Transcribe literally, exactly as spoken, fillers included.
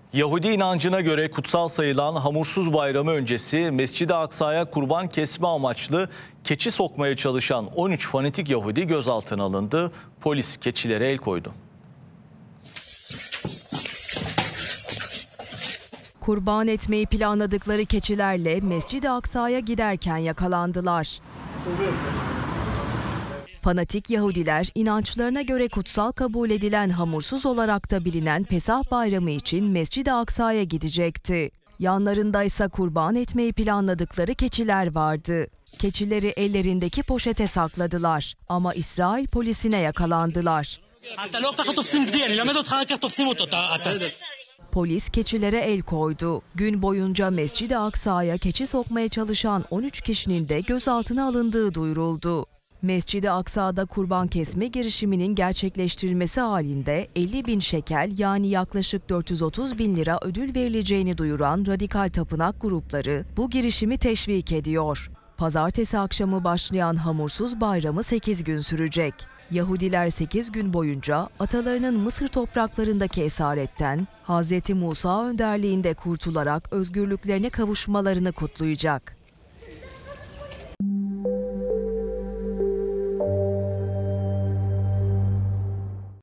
Yahudi inancına göre kutsal sayılan Hamursuz Bayramı öncesi Mescid-i Aksa'ya kurban kesme amaçlı keçi sokmaya çalışan on üç fanatik Yahudi gözaltına alındı. Polis keçilere el koydu. Kurban etmeyi planladıkları keçilerle Mescid-i Aksa'ya giderken yakalandılar. Fanatik Yahudiler inançlarına göre kutsal kabul edilen hamursuz olarak da bilinen Pesah Bayramı için Mescid-i Aksa'ya gidecekti. Yanlarında ise kurban etmeyi planladıkları keçiler vardı. Keçileri ellerindeki poşete sakladılar ama İsrail polisine yakalandılar. Polis keçilere el koydu. Gün boyunca Mescid-i Aksa'ya keçi sokmaya çalışan on üç kişinin de gözaltına alındığı duyuruldu. Mescid-i Aksa'da kurban kesme girişiminin gerçekleştirilmesi halinde elli bin şekel yani yaklaşık dört yüz otuz bin lira ödül verileceğini duyuran radikal tapınak grupları bu girişimi teşvik ediyor. Pazartesi akşamı başlayan Hamursuz Bayramı sekiz gün sürecek. Yahudiler sekiz gün boyunca atalarının Mısır topraklarındaki esaretten Hazreti Musa önderliğinde kurtularak özgürlüklerine kavuşmalarını kutlayacak.